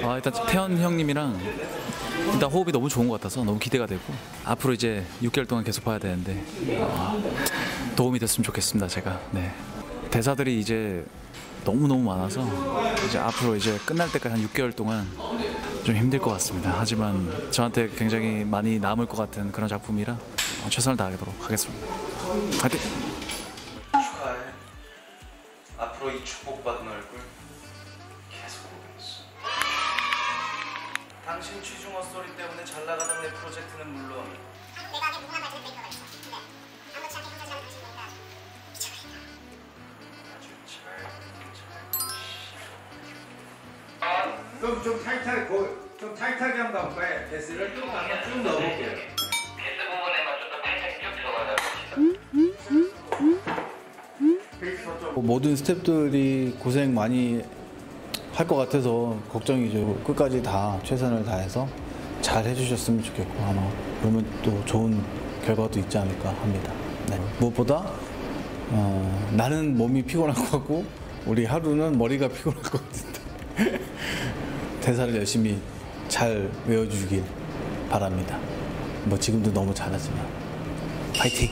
일단 태연 형님이랑 일단 호흡이 너무 좋은 것 같아서 너무 기대가 되고 앞으로 이제 6개월 동안 계속 봐야 되는데 도움이 됐으면 좋겠습니다. 제가 대사들이 이제 너무너무 많아서 이제 앞으로 이제 끝날 때까지 한 6개월 동안 좀 힘들 것 같습니다. 하지만 저한테 굉장히 많이 남을 것 같은 그런 작품이라 최선을 다하도록 하겠습니다. 화이팅! 축하해. 앞으로 이 축복받은 얼굴 계속 보고 있어. 당신 취중어 소리 때문에 잘 나가던 내 프로젝트는 물론 내가 아는 무궁한 발전을 뺄 필요가 있어. 근데 아무렇지 않게 혼자 사는 당신보다 미쳐버린다. 좀 타이트하게 좀 타이트하게 한번 가볼까요? 베스를 쭉 한번 쭉 넣어볼게요. 베스 부분에만 좀 더 타이트하게 쭉 들어가자. 모든 스태프들이 고생 많이 할 것 같아서 걱정이죠. 끝까지 다 최선을 다해서 잘 해주셨으면 좋겠고 아마 그러면 또 좋은 결과도 있지 않을까 합니다. 무엇보다 나는 몸이 피곤할 것 같고 우리 하루는 머리가 피곤할 것 같은데 대사를 열심히 잘 외워주길 바랍니다. 뭐 지금도 너무 잘하지만 파이팅!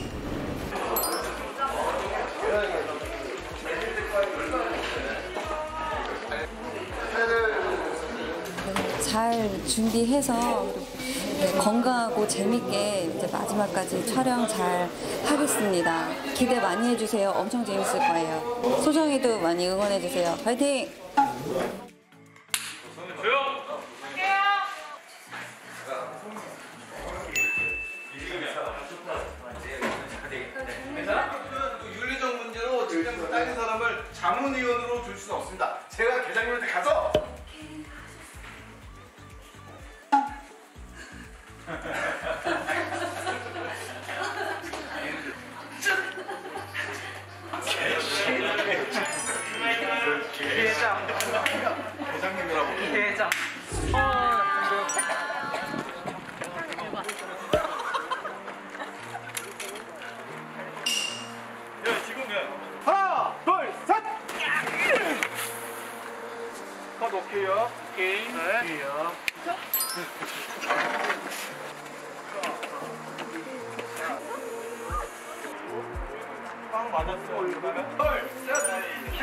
잘 준비해서 건강하고 재밌게 이제 마지막까지 촬영 잘 하겠습니다. 기대 많이 해주세요. 엄청 재밌을 거예요. 소정이도 많이 응원해주세요. 파이팅! 윤리적 문제로 직장 다닌 사람을 자문위원으로 줄 수는 없습니다. 제가 계장님한테 가서 계장님이라고 계장. 하나, 둘, 셋! 컷 오케이요. 오케이. 네. 오케이요. 빵 맞았어. 둘, 셋, 샷!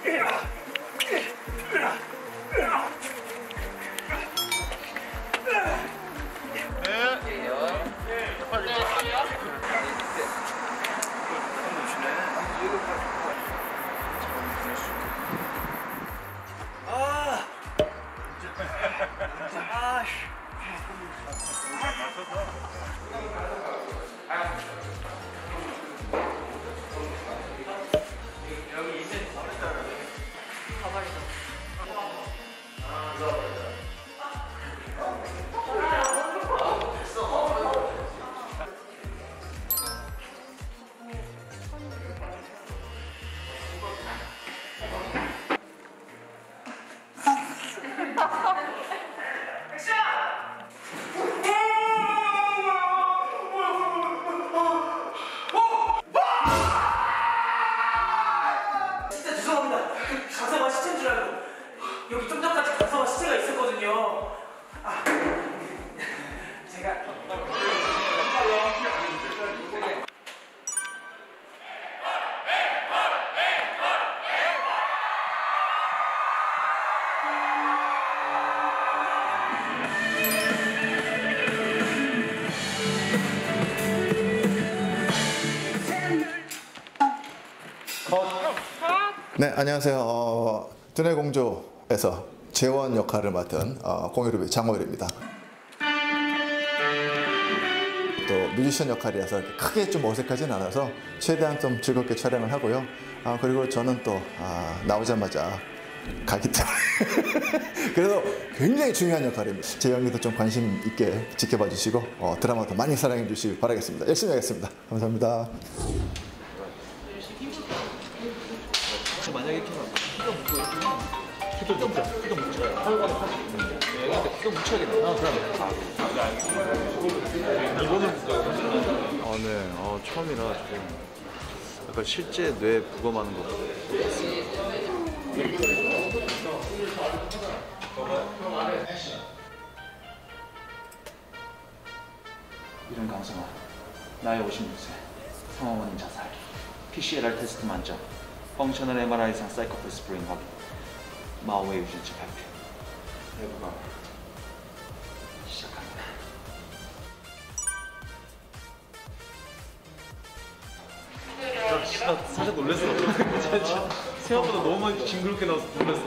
여기 좀 전까지 가서 시체가 있었거든요. 제가 네, 안녕하세요. 드네 공조에서 재원 역할을 맡은 공효루비 장호일입니다. 또 뮤지션 역할이라서 크게 좀 어색하진 않아서 최대한 좀 즐겁게 촬영을 하고요. 그리고 저는 또 나오자마자 가기 때문에 그래서 굉장히 중요한 역할입니다. 제 연기도 좀 관심 있게 지켜봐 주시고 드라마도 많이 사랑해 주시길 바라겠습니다. 열심히 하겠습니다. 감사합니다. 만약에 키가 묻고 있으면 키도 묻혀요. 키도 묻혀야겠네. 이거는 묶어요. 네. 처음이라 지금 약간 실제 뇌 부검하는 거 같아요. 이름 강성아, 나이 56세, 상황 원인 자살, PCLR 테스트 만점, 펑셔널 MRI상 사이코패스 스프링 확인, 마오의 유전체 발표. 내부가 시작합니다. 나 살짝 놀랐어. 생각보다 너무 많이 징그럽게 나와서 놀랐어.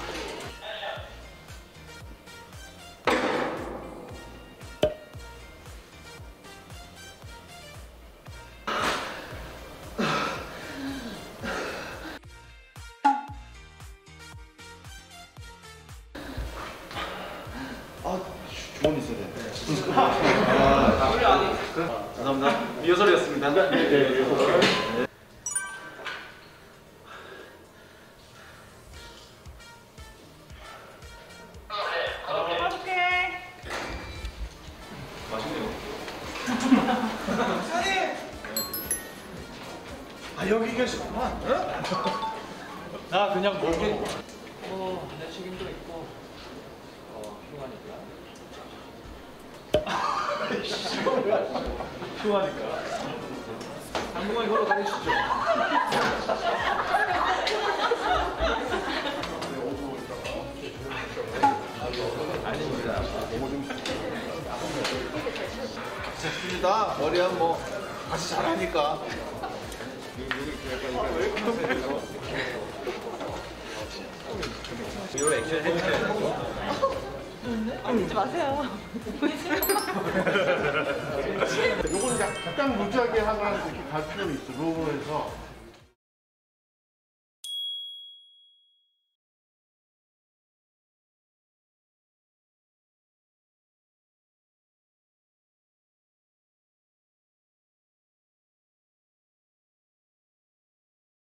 주머니 있어야 돼. 감사합니다. 리허설이었습니다. 네. 맛있네요. 아 여기 계시구만. 나 그냥 먹게. 내 책임도 있고, 흉하니까. 좋아하니까. 당분간 이걸로 가르치죠. 아닙니다. 좋습니다. 머리는 뭐 같이 잘하니까. 이걸 액션 해주세요. 요거는 약간 루즈하게 하나 이렇게 갈 필요는 있어. 로고에서